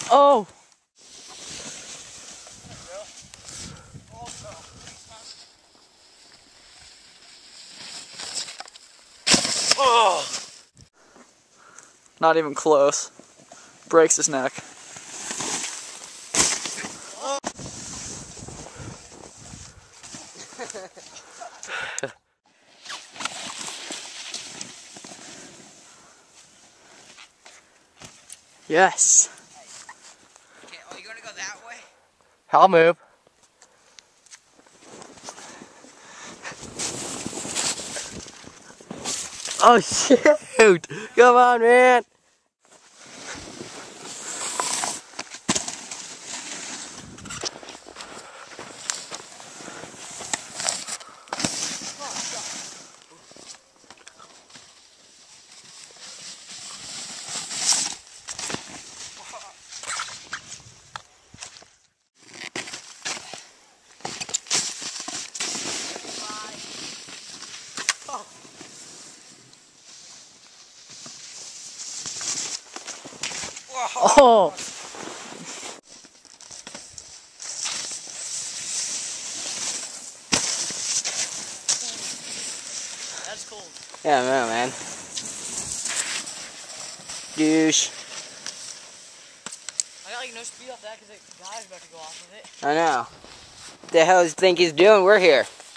Oh! Oh! Not even close. Breaks his neck. Yes. Okay, oh, you gonna go that way? I'll move. Oh shoot! Come on, man! Oh! That's cold. Yeah, no, man. Douche. I got like no speed off that because the guy's about to go off with it. I know. What the hell does he think he's doing? We're here.